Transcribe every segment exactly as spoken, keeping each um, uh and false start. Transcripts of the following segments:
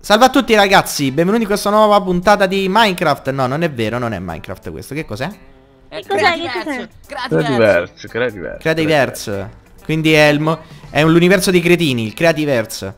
Salve a tutti ragazzi, benvenuti in questa nuova puntata di Minecraft. No, non è vero, non è Minecraft questo. Che cos'è? Che cos'è? Che cos'è? Creativerse, Creativerse. Creativerse. Quindi è l'universo dei cretini, il Creativerse.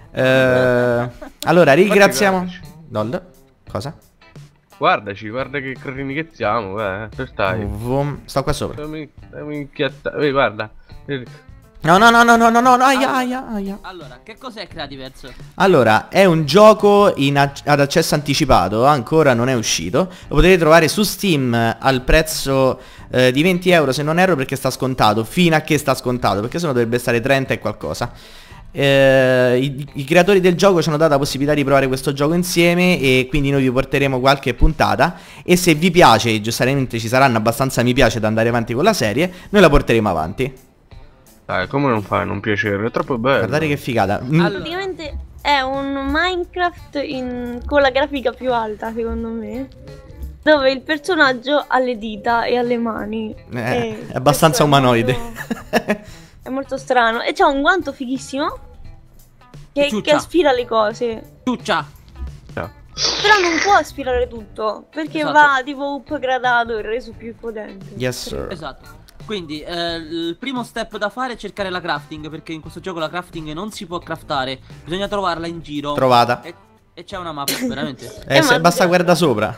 eh, Allora, ringraziamo... Lol. Cosa? Guardaci, guarda che cretini che siamo, eh. Dove stai? Vum. Sto qua sopra. Dammi, dammi inchiattare. Vedi, guarda. Vedi. No, no, no, no, no, no, no, aia, Allora, aia, aia. Allora, che cos'è Creativerse? Allora, è un gioco in ac- ad accesso anticipato, ancora non è uscito. Lo potete trovare su Steam al prezzo eh, di venti euro se non erro, perché sta scontato. Fino a che sta scontato, perché sennò dovrebbe stare trenta e qualcosa. Eh, i, I creatori del gioco ci hanno dato la possibilità di provare questo gioco insieme, e quindi noi vi porteremo qualche puntata. E se vi piace, giustamente ci saranno abbastanza mi piace da andare avanti con la serie, noi la porteremo avanti. Dai, come non fai non piacere? È troppo bello. Guardate che figata. Mm. Allora. Praticamente è un Minecraft in... con la grafica più alta, secondo me, dove il personaggio ha le dita e ha le mani. Eh, E è abbastanza questo è umanoide. molto- È molto strano. E c'ha un guanto fighissimo che, Ciuccia. che aspira le cose. Ciuccia! Ciao. Però non può aspirare tutto, perché Esatto. va tipo upgradato e reso più potente. Yes sir. Esatto. Quindi, eh, il primo step da fare è cercare la crafting, perché in questo gioco la crafting non si può craftare. Bisogna trovarla in giro. Trovata. E, e c'è una mappa, veramente. Eh, Eh, se ma- basta guarda sopra.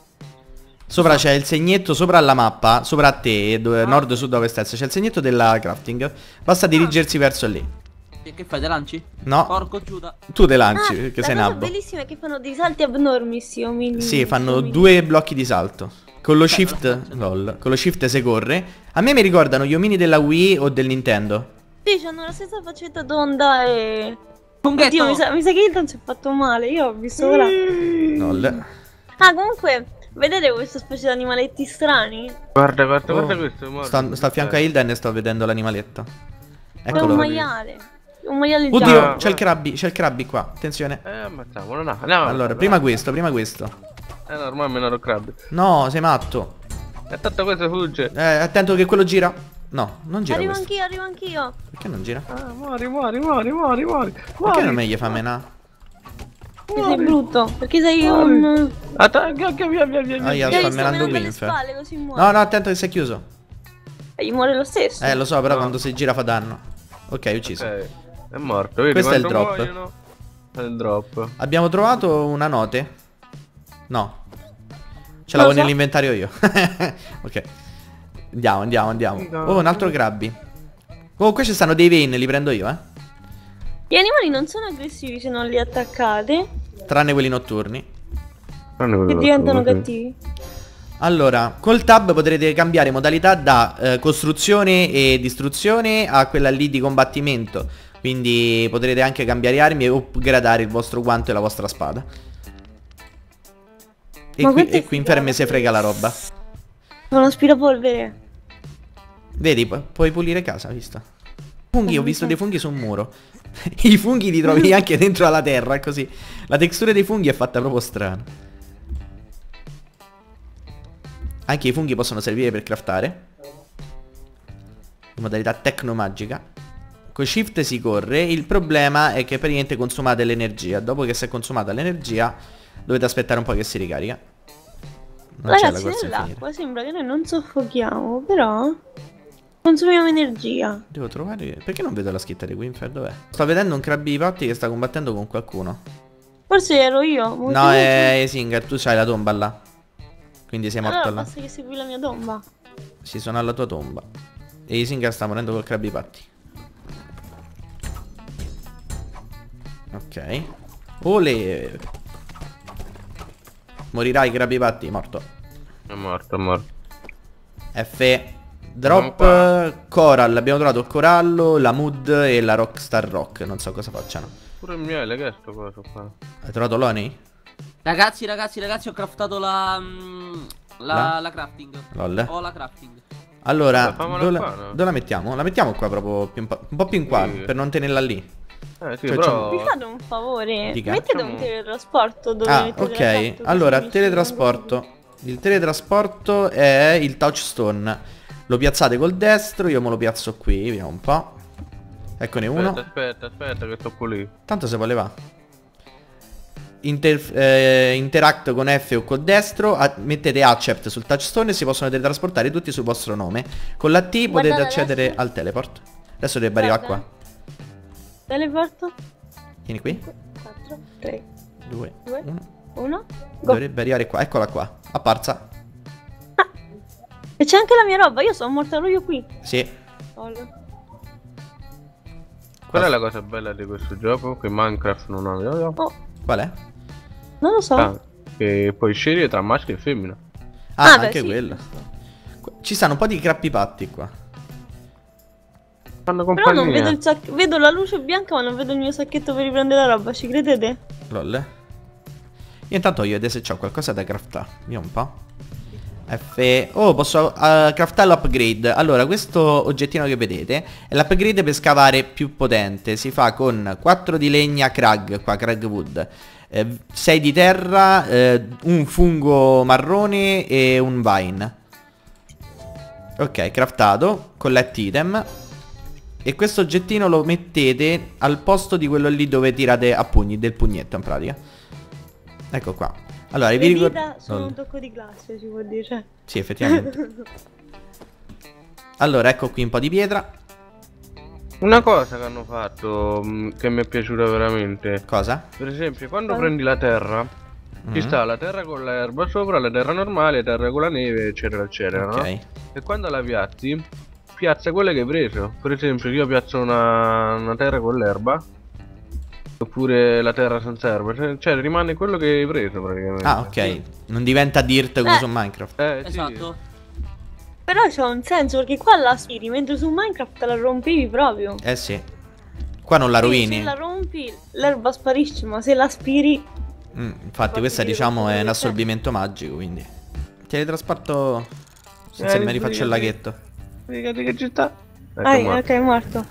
Sopra c'è il segnetto, sopra alla mappa, sopra a te, dove, Ah. nord, sud, ovest, est. C'è il segnetto della crafting. Basta dirigersi verso lì. E che fai, te lanci? No, Porco Giuda. tu te lanci, Ah, perché la sei cosa nabbo. bellissima è che fanno dei salti abnormi, sti omini. Sì, fanno omini. due blocchi di salto. Con lo shift, lo so. lol, con lo shift se corre. A me mi ricordano gli omini della Wii o del Nintendo. Sì, hanno la stessa faccetta d'onda e... Funghetto! Oddio, mi sa, mi sa che Hilton si è fatto male, io ho visto ora. Lol. Ah, comunque, vedete questa specie di animaletti strani? Guarda, guarda, Oh, guarda questo. Guarda. Sto, sto a fianco a Hilden e sto vedendo l'animaletto. È Eccolo. un qua. maiale. Un maiale Oddio, giallo. c'è il crabby, c'è il crabby qua. Attenzione. Eh, ammazziamolo, no. Andiamo. Allora, prima questo, prima questo. Eh, no, ormai me ne ero crabbi. No, sei matto. E tanto questo fugge. Eh, attento che quello gira. No, non gira Arrivo questo. anch'io, arrivo anch'io. Perché non gira? Ah, muori, muori, muori, muori, muori. Perché non me gli fa menà? Perché sei brutto. Perché sei un... Attacca, via, via, via, Ah, io via. Dai, sto sto menando menando le Winfer. spalle, così muore. No, no, attento che sei chiuso. E gli muore lo stesso. Eh, lo so, però No. quando si gira fa danno. Ok, ucciso. Ok, è morto. Vedi Questo è il quanto drop. muoiono? È il drop. Abbiamo trovato una note? No. Ce Non l'avevo lo so. nell'inventario io. Ok. Andiamo, andiamo, andiamo. Oh, un altro crabby. Oh, qui ci stanno dei vein, li prendo io, eh. Gli animali non sono aggressivi se non li attaccate. Tranne quelli notturni. Che diventano cattivi. Allora, col tab potrete cambiare modalità da eh, costruzione e distruzione a quella lì di combattimento. Quindi potrete anche cambiare armi e upgradare il vostro guanto e la vostra spada. E Ma qui, quanto è e qui in ferme figata si frega la roba. Sono aspirapolvere. Vedi, pu- puoi pulire casa, visto? Funghi, ho visto dei funghi su un muro. I funghi li trovi anche dentro alla terra, così. La textura dei funghi è fatta proprio strana. Anche i funghi possono servire per craftare. In modalità tecnomagica. Con shift si corre. Il problema è che praticamente consumate l'energia. Dopo che si è consumata l'energia dovete aspettare un po' che si ricarica. Non c'è la Ragazzi, corsa infinita. nell'acqua sembra che noi non soffochiamo, però consumiamo energia. Devo trovare... Perché non vedo la scritta di Winfer? Dov'è? Sto vedendo un crabby di patti che sta combattendo con qualcuno. Forse ero io. molto No, molto- è Singer, tu c'hai la tomba là. Quindi sei morto Allora là. basta che segui la mia tomba. Si sono alla tua tomba. E Isinger sta morendo col crabby patti. Ok. Ole. Morirai crabby patti, morto. È morto, è morto. F. Drop Andiamo Coral. Abbiamo trovato il corallo, la Mood e la Rockstar Rock. Non so cosa facciano. Pure il miele, che è sto coso qua? Hai trovato l'Oni? Ragazzi, ragazzi, ragazzi, ho craftato la... mm, La, La? la crafting. Lol. Ho la crafting. Allora, Vabbè, fammela dove la, qua, no? dove la mettiamo? La mettiamo qua proprio più un po', un po' più in qua, Sì. per non tenerla lì. Eh sì, Cioè, però... Mi fate un favore? Dica. Mettete Facciamo- un teletrasporto dove Ah, mettete la ok. carta, così Allora, mi teletrasporto. Il teletrasporto è il touchstone. Lo piazzate col destro, io me lo piazzo qui, vediamo un po'. Eccone uno. Aspetta, aspetta, aspetta, che sto qui lì. Tanto se vuole va. inter- eh, interact con F o col destro, a- mettete accept sul touchstone e si possono teletrasportare tutti sul vostro nome. Con la T potete Guardate accedere adesso. al teleport. Adesso dovrebbe arrivare Guarda. qua. Teleporto. Vieni qui. quattro, tre, due, due, uno. uno. Go. Dovrebbe arrivare qua. Eccola qua. Apparsa. E c'è anche la mia roba, io sono morta io qui. Sì. Lol. Qual è la cosa bella di questo gioco? Che Minecraft non ha. Io, io. Oh, Qual è? non lo so. Ah, che puoi scegliere tra maschio e femmina. Ah, Ah, beh, anche sì. quello. Qua- Ci stanno un po' di crapipatti qua. Fanno Però compagnia. non vedo il sac- vedo la luce bianca ma non vedo il mio sacchetto per riprendere la roba, ci credete? Lol. Io intanto voglio vedere se c'ho qualcosa da craftare. Vediamo un po'. F. Oh, posso uh, craftare l'upgrade. Allora, questo oggettino che vedete è l'upgrade per scavare più potente. Si fa con quattro di legna crag, qua, crag wood, eh, sei di terra, eh, un fungo marrone e un vine. Ok, craftato. Collect item. E questo oggettino lo mettete al posto di quello lì dove tirate a pugni, del pugnetto in pratica. Ecco qua. Allora, vi Le ricordo... dita sono un tocco di glace, si può dire. Sì, effettivamente. Allora, ecco qui un po' di pietra. Una cosa che hanno fatto mh, che mi è piaciuta veramente. Cosa? Per esempio, quando Cosa? prendi la terra, ci Mhm. sta la terra con l'erba sopra, la terra normale, la terra con la neve, eccetera, eccetera, no? Ok. E quando la piazzi, piazza quelle che hai preso. Per esempio, io piazzo una, una terra con l'erba, oppure la terra senza erba, cioè, cioè rimane quello che hai preso praticamente. Ah, ok. Non diventa dirt come Eh. su Minecraft. Eh, sì. Esatto. Però c'ha un senso perché qua la aspiri, mentre su Minecraft la rompevi proprio. Eh sì. Qua non la Sì, rovini. se la rompi l'erba sparisce, ma se la aspiri... Mm, infatti Porti questa via diciamo tutto è un quello che assorbimento magico, quindi teletrasporto senza Eh, che mi rifaccio il sì, sì. laghetto. Ricordati che città? Ecco, Ah, ma- ok, è morto.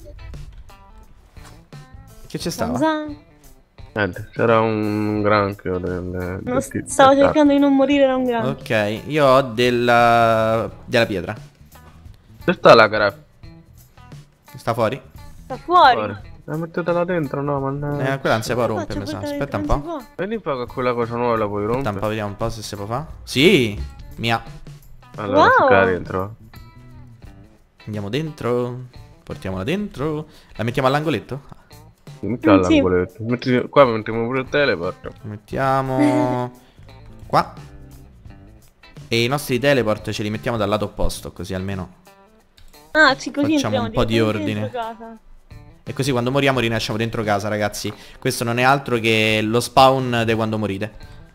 Che ci stava? Zan. Niente, c'era un granchio del, Non del st- tizio. stavo cercando di non morire da un grano. Ok, io ho della... della pietra. Dove sta la grappa? Sta fuori? Sta fuori. Fuori. La mettetela dentro, no, ma Eh, quella non si può Come rompere, mi faccio sa. a Aspetta un portare- po'. non si vedi un po' che quella cosa nuova la puoi Aspetta un rompere. po', vediamo un po' se si può fare. Sì! Mia. Allora, Wow. ficcare dentro. Andiamo dentro. Portiamola dentro. La mettiamo all'angoletto? Metti Mm, all'angoletto. Metti- Qua mettiamo pure il teleport. Lo mettiamo qua. E i nostri teleport ce li mettiamo dal lato opposto, così almeno. può. Ah, sì, così Facciamo entriamo un po' di direttamente ordine. dentro casa. E così quando moriamo rinasciamo dentro casa, ragazzi. Questo non è altro che lo spawn di quando morite.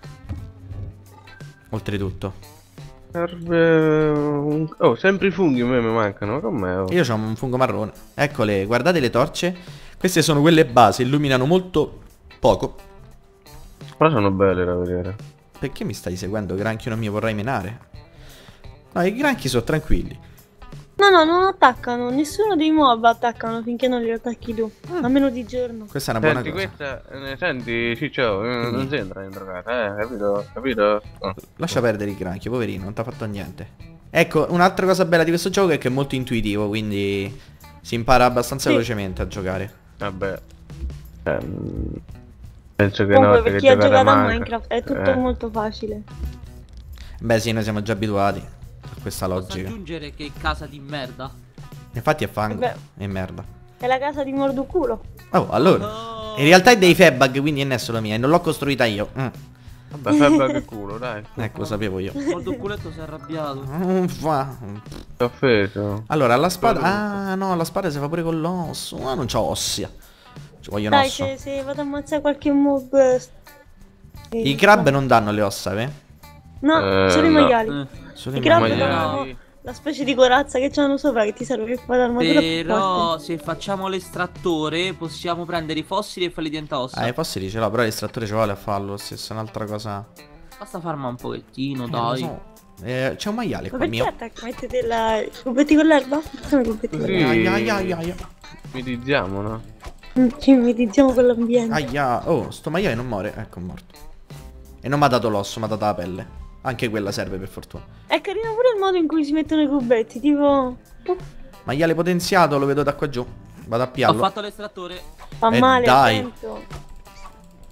Oltretutto. Serve un... Oh, sempre i funghi a me mi mancano. Com'è? Oh. Io ho un fungo marrone. Eccole, guardate le torce. Queste sono quelle base, illuminano molto poco. Però sono belle da vedere. Perché mi stai seguendo, granchio? Non mi vorrai menare. No, i granchi sono tranquilli. No, no, non attaccano. Nessuno dei mob attaccano finché non li attacchi tu. Mm. Almeno di giorno. Questa è una buona Senti, cosa. questa... eh, Senti, Ciccio, eh, Dimmi. non si entra dentro casa, eh, capito? Capito? Oh. Lascia perdere il granchio, poverino, non ti ha fatto niente. Ecco, un'altra cosa bella di questo gioco è che è molto intuitivo, quindi si impara abbastanza Sì. velocemente a giocare. Vabbè. Ehm, penso che Comunque, una volta per che chi ha giocate giocato a Minecraft, Minecraft è tutto eh, molto facile. Beh sì, noi siamo già abituati a questa Posso logica. aggiungere che casa di merda. Infatti è fango Beh. e merda. È la casa di Morduculo. Oh, allora. Oh. In realtà è dei febag, quindi non è solo mia, e non l'ho costruita io. Mm. Vabbè, fai che culo, dai. Ecco, lo sapevo io. Molto culetto si è arrabbiato. Mm, fa- T'ho offeso. Allora, la spada... Ah, no, la spada si fa pure con l'osso. Ah, non c'ho ossia. Ci vogliono Dai, osso. se, se vado a ammazzare qualche mob... eh, I crab non danno le ossa, eh? No, Eh, solo i no. maiali. Eh. Solo I i crab maiali. danno Maiali. la specie di corazza che c'hanno sopra che ti serve per fare l'armatura più Però forte. se facciamo l'estrattore possiamo prendere i fossili e farli diventare ossa. Ah, i fossili ce l'ho, però l'estrattore ci vuole a farlo. Stesso, è un'altra cosa. Basta farma un pochettino, Eh, dai. lo so. Eh, c'è un maiale Ma qua perché mio. attacca? Mettete la... i cubetti con l'erba? Come i cubetti con Sì. l'erba? Aia, aia, aia, aia. Mitizziamo, no? Mm, Ci medizziamo con l'ambiente. Aia. Oh, sto maiale non muore. Ecco, è morto. E non mi ha dato l'osso, mi ha dato la pelle. Anche quella serve per fortuna. È carino pure il modo in cui si mettono i cubetti, tipo... Maiale potenziato, lo vedo da qua giù. Vado a Ho piallo. fatto l'estrattore. Fa Eh, male, dai. attento.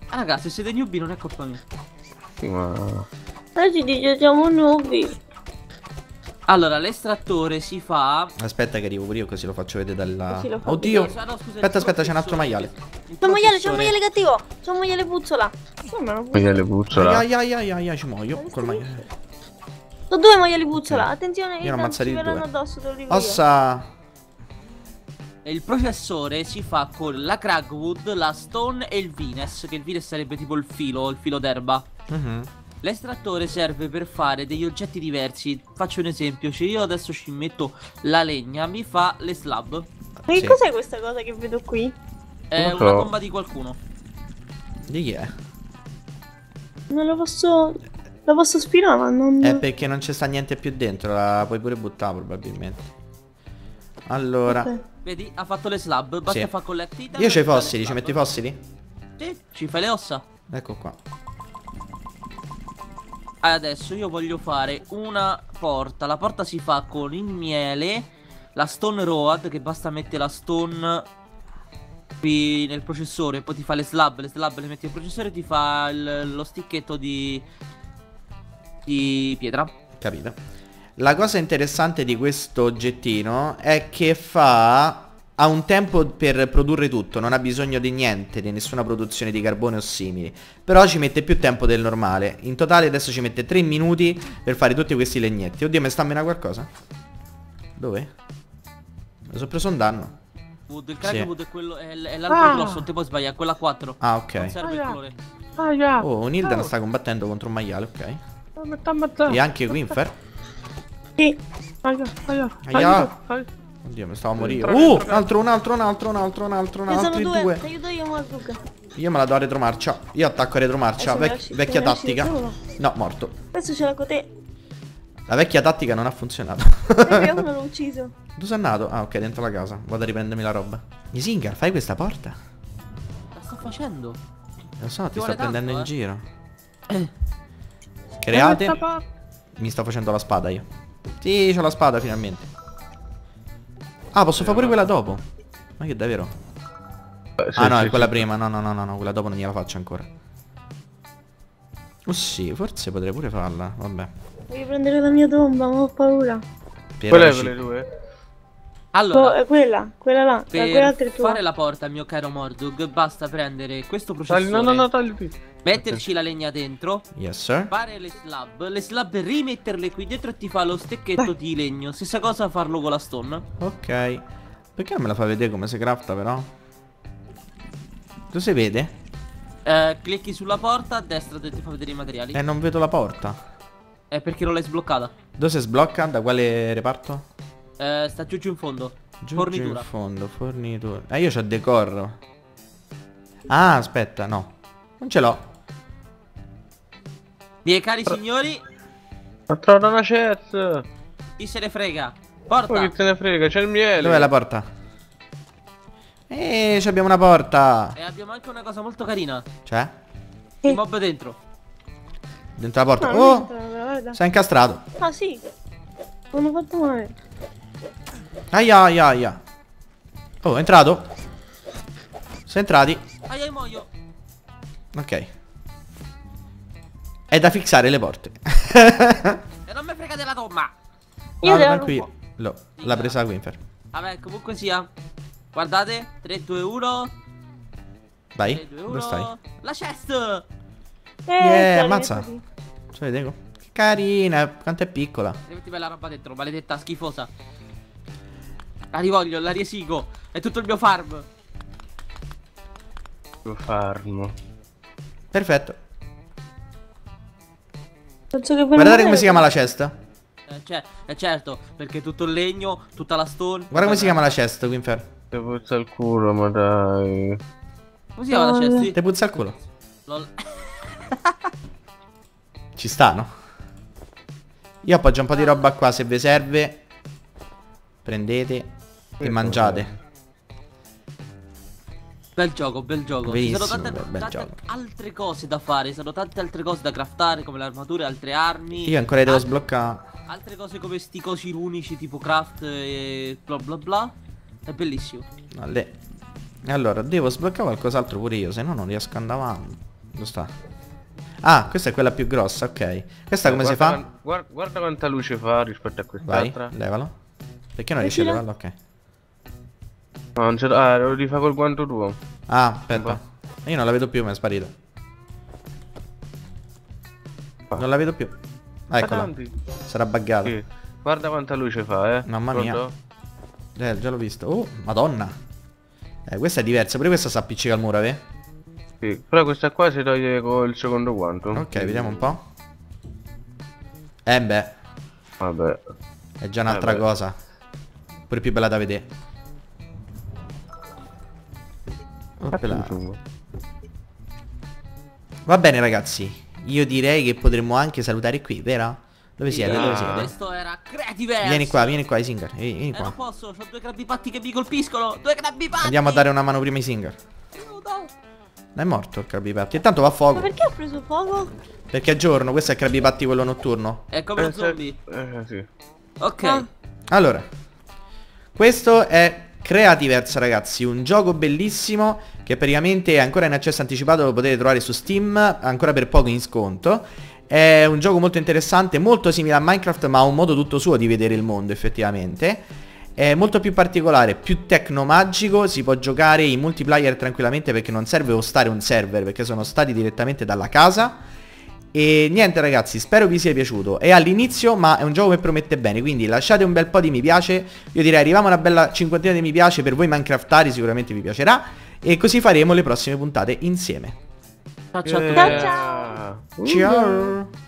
Ah, raga, se siete newbie non è colpa mia. Sì, ma... Noi ci dice siamo nuovi. Allora, l'estrattore si fa... Aspetta che arrivo pure io così lo faccio vedere dalla... Così lo fa Oddio. Ah, no, scusa, il Aspetta, aspetta, c'è un altro professore- maiale. il C'è un maiale, c'è un professore- maiale cattivo. C'è un maiale puzzola. Come no? Poi le buccia Ai ai ai ai ai, ci muoio col maiale. Sono due maiali puzzola. Attenzione, Io ne ho i ammazzati ci verranno due. addosso, te lo dico io. Ossa. E il professore si fa con la Cragwood, la Stone e il Vines. Che il Vines sarebbe tipo il filo, il filo d'erba. Mhm. L'estrattore serve per fare degli oggetti diversi. Faccio un esempio, se io adesso ci metto la legna, mi fa le slab. Ma che Sì. cos'è questa cosa che vedo qui? È Non so. una tomba di qualcuno. Di chi è? Non la posso... La posso spirare, ma non... È perché non ci sta niente più dentro, la puoi pure buttare probabilmente. Allora, Ok. Vedi, ha fatto le slab. Basta Sì. fare collect item. io c'ho i e fare le fossili, ci slab. metti i fossili? Sì, ci fai le ossa. Ecco qua. Adesso io voglio fare una porta. La porta si fa con il miele, la stone road, che basta mettere la stone qui nel processore, poi ti fa le slab, le slab le metti nel processore e ti fa il- lo sticchetto di di pietra. Capito. La cosa interessante di questo oggettino è che fa... Ha un tempo per produrre tutto, non ha bisogno di niente, di nessuna produzione di carbone o simili. Però ci mette più tempo del normale. In totale adesso ci mette tre minuti per fare tutti questi legnetti. Oddio, mi sta a meno qualcosa? Dove? Mi sono preso un danno. Wood, il Sì. Cragwood è quello, è, l- è l'albero Ah. grosso, non ti puoi sbagliare, quella quattro. Ah, Non ok. serve il Ah, colore. Ah, già. Oh, Un'Ildan sta combattendo contro un maiale, ok. Ma sta ammazzando. E anche Winfer. Sì. Ah, già, ah, già. Aia. Ah, già. Oddio, mi stavo a morire. Entra, Uh, entra. un altro, un altro, un altro, un altro, un altro, un Ne sono altro, due. due. Ti aiuto io, Marzucca. Io me la do a retromarcia. Io attacco a retromarcia. Adesso me Vec- la sci- vecchia me la sci- tattica. solo. No, morto. Adesso ce l'ha con te. La vecchia tattica non ha funzionato. Perché uno l'ho ucciso. Dove sei andato? Ah, ok, dentro la casa. Vado a riprendermi la roba. Isingar, fai questa porta? La sto facendo. Lo so, ti Ci sto vuole prendendo tanto, in eh. giro. Create. Eh, sta- Mi sto facendo la spada io. Sì, c'ho la spada finalmente. Ah, posso fare pure quella dopo. Ma che davvero? Eh, sì, Ah no, sì, è quella sì. prima. No, no, no, no, no, quella dopo non gliela faccio ancora. Oh sì, forse potrei pure farla. Vabbè. Voglio prendere la mia tomba, ma ho paura. Per Quelle ora sono ci- le due? Oh, Allora, è quella, quella là. per quella altra è tua. fare la porta, mio caro Mordug, basta prendere questo Tagli, processore, no, no, no, tagli qui. metterci la legna dentro, Yes, sir. fare le slab, le slab rimetterle qui dentro e ti fa lo stecchetto di legno. Stessa cosa farlo con la stone. Ok. Perché non me la fa vedere come si crafta però? Tu si vede? Eh, clicchi sulla porta, a destra te ti fa vedere i materiali. Eh, non vedo la porta. È perché non l'hai sbloccata. Dove si sblocca? Da quale reparto? Eh, sta giù giù in fondo. Giù, giù Fornitura. in fondo, fornitura. Eh, io c'ho decor. Ah, aspetta, no. Non ce l'ho. Miei cari signori, Ho trovato una chest. chi se ne frega? Poi Porta. che te ne frega, c'è il miele. Dov'è la porta? Eh, ci abbiamo una porta. E abbiamo anche una cosa molto carina. C'è? Il mob dentro. Dentro la porta. No, non Oh, entra, guarda. sei incastrato. Ah sì. Non ho fatto male. Aia, aia, aia. Oh, è entrato. Sei entrati. Ai ai muoio. Ok. È da fissare le porte. E non mi frega della tomba. Io No, te la tranquillo. rubo. Lo- L'ha presa Winfer. Vabbè, comunque sia. Guardate, tre, due, uno. Vai. tre, due, Dove uno. stai? La chest. Eh, Yeah, te la ammazza. metto lì. Ci vedete? Che carina. Quanto è piccola. Metti bella roba dentro, maledetta schifosa. La rivoglio, la riesigo. È tutto il mio farm. Farmo. Perfetto. Penso che per Guardate morire- come si chiama la cesta. Eh, cioè, eh, certo, perché tutto il legno, tutta la stone. Guarda come si chiama la cesta, Winfer. Ti puzza il culo, ma dai. Come si chiama la chest? Sì. Ti puzza il culo. Lol. Ci sta, no? Io appoggio un po' di roba qua, se vi serve. Prendete e mangiate. Bel gioco, bel gioco. Benissimo, Ci sono tante, bel- bel tante gioco. altre cose da fare. Ci sono tante altre cose da craftare, come le armature, altre armi. Io ancora li devo Al- sbloccare. Altre cose come sti cosi runici tipo craft e bla bla bla. È bellissimo. Alle- E allora, devo sbloccare qualcos'altro pure io, se no non riesco ad andare avanti. Dove sta? Ah, questa è quella più grossa, ok. Questa Eh, come si guarda fa? quan- Guarda, guarda quanta luce fa rispetto a Vai, quest'altra. levalo. Perché non riesci a levarlo? Ok. No, non c'è. Ah, lo rifà col guanto tuo. Ah, aspetta. Io non la vedo più, mi è sparita. Non la vedo più. Ah, eccola. Tanti. Sarà buggata. Sì. Guarda quanta luce fa, eh. Mamma Pronto? mia. Eh, già l'ho visto. Oh, madonna. Eh, questa è diversa. Pure questa si appiccica al muro, eh? Sì. Però questa qua si toglie col secondo guanto. Ok, vediamo un po'. Eh beh, Vabbè. è già un'altra Eh beh. cosa. Pure più bella da vedere. Oppela. Va bene ragazzi. Io direi che potremmo anche salutare qui, vero? Dove siete? Ah. Dove siete? Questo era Creativerse. Vieni qua, vieni qua, Isinger. Vieni, vieni Eh, non qua. posso, ho due crabipatti che mi colpiscono. Due crabipatti. Andiamo a dare una mano prima a Isinger. Aiuto. Non è morto il crabipatti. Intanto va a Ma fuoco. perché ha preso fuoco? Perché è giorno, questo è il crabipatti quello notturno. È come un Eh, se- zombie. Eh, sì. Ok. Ah. Allora, questo è Creativerse ragazzi, un gioco bellissimo che praticamente è ancora in accesso anticipato, lo potete trovare su Steam, ancora per poco in sconto. È un gioco molto interessante, molto simile a Minecraft ma ha un modo tutto suo di vedere il mondo effettivamente. È molto più particolare, più tecnomagico, si può giocare in multiplayer tranquillamente perché non serve hostare un server perché sono stati direttamente dalla casa. E niente ragazzi, spero vi sia piaciuto. È all'inizio ma è un gioco che promette bene, quindi lasciate un bel po' di mi piace. Io direi arriviamo a una bella cinquantina di mi piace per voi minecraftari, sicuramente vi piacerà. E così faremo le prossime puntate insieme. Ciao ciao a tutti. Yeah. Ciao, ciao. Ciao.